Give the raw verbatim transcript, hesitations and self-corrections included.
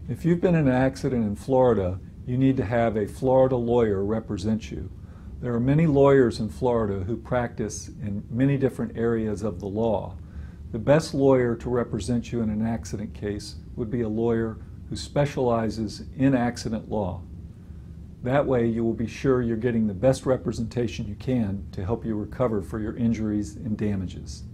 If you've been in an accident in Florida, you need to have a Florida lawyer represent you. There are many lawyers in Florida who practice in many different areas of the law. The best lawyer to represent you in an accident case would be a lawyer who specializes in accident law. That way you will be sure you're getting the best representation you can to help you recover for your injuries and damages.